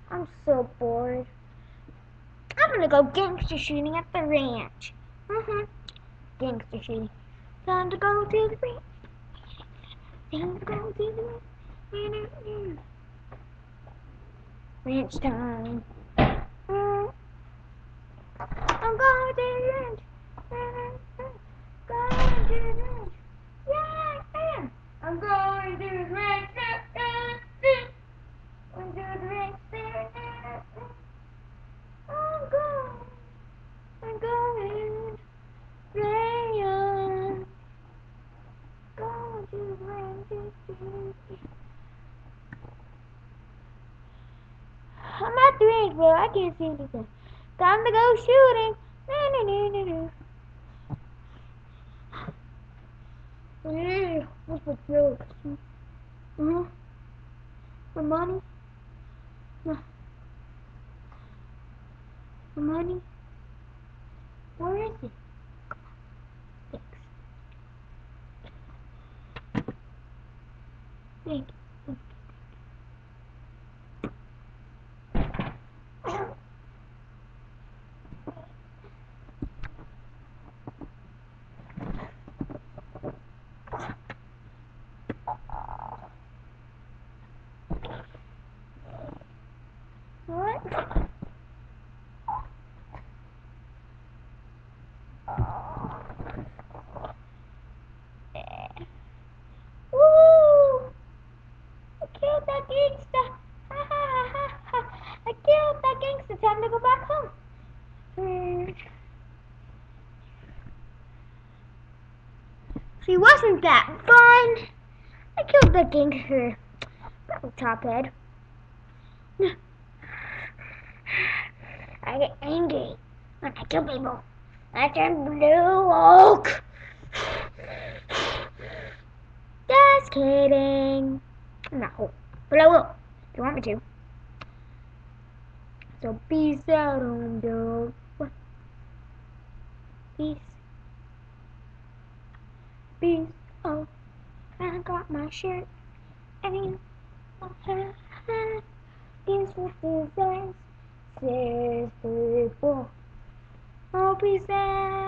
I'm so bored. I'm gonna go gangster shooting at the ranch. Gangster shooting. Time to go to the ranch. Time to go to the ranch. Ranch time. I'm going to the ranch. Going to the ranch. Yeah. I'm going to the ranch. I'm going to the ranch. I'm going. Rayon. Going to the ranch. I'm at the range, bro. I can't see anything. Time to go shooting. Yeah, what's the joke? For money? For money? Where is it? Thanks. What? Woo! I killed that gangster! I killed that gangster! Time to go back home. See, wasn't that fun? I killed the gangster. Top head. I get angry when I kill people. I turn blue oak. Just kidding. No, but I will if you want me to. So peace out on dog. What? Peace. Peace. Oh, I got my shirt. And this was the says people. Oh, peace out.